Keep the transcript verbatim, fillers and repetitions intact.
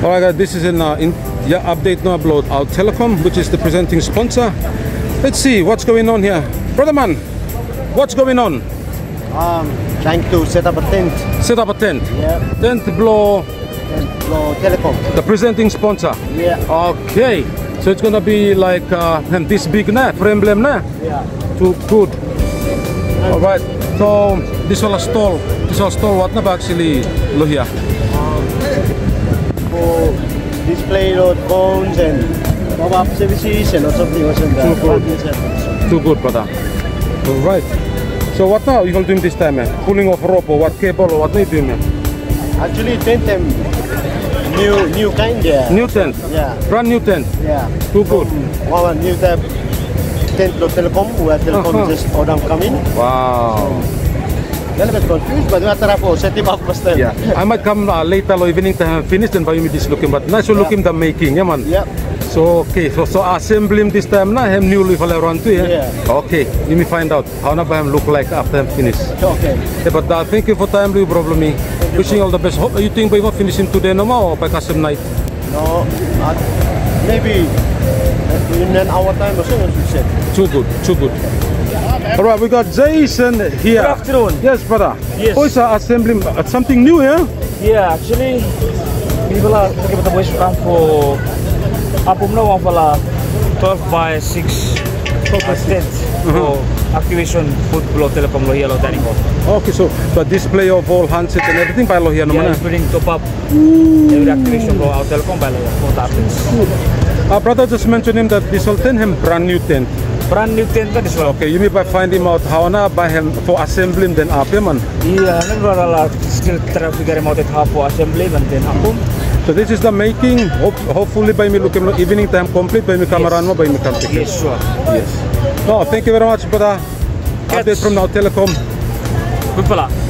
Alright guys, this is an uh, in, yeah, update no upload our Telekom, which is the presenting sponsor. Let's see what's going on here. Brother man, what's going on? Um, trying to set up a tent. Set up a tent? Yeah. Tent blow... Tent blow Telekom. The presenting sponsor? Yeah. Okay. So it's gonna be like uh, this big na, for emblem na? Yeah. Too good. Alright. So this whole stall, this whole stall what na ba actually lo here? Um, for display load phones and mobile services and something else in Too good. the Too good, brother. Alright. So what now you will doing this time, man? Pulling off rope or what, cable or what are you doing, man? Actually tent them new new kind, yeah. New tent? Yeah. Brand new tent? Yeah. Too good. One, one new type tent blow Telekom, where Telekom Uh-huh. just order coming. Wow. A little bit confused, but we have to set him up first time. Yeah. I might come uh, later or evening time finish and buy me this looking, but nice to Yeah. look him the making, yeah man. Yeah. So okay, so so assembly him this time na him new level around too, yeah? Yeah. Okay, let me find out how na ba him look like after him finish. Okay. Yeah, but uh, thank you for time, no problem me. Wishing all the best. Hope you think we will finish him today no more or by custom night? No, uh, maybe in an hour time or so, as you said. Too good, too good. Alright, we got Jason here. Good afternoon. Yes, brother. Yes. Oh, it's uh, assembly, uh, something new here? Yeah, actually, people are looking for the boys to come for Apum na one for twelve by six tent for activation food below Telekom Lohia lo dining hall. Okay, so the display of all handset and everything by Lohia no Yeah, man. including top up every activation below our Telekom by Lohia for tablets. Our brother just mentioned him that this whole tent him brand new tent. Brand new tent that is well. Okay, you mean by find him out how na by him for assembling then up yeah, man. Yeah, never a still try to figure him out at how for assembly and then Apum. So this is the making. Hope, hopefully by me looking evening time complete by me camera mo by me come pick it. Yes, sure. Yes. No, thank you very much, brother. Update from now Telekom. Good fella.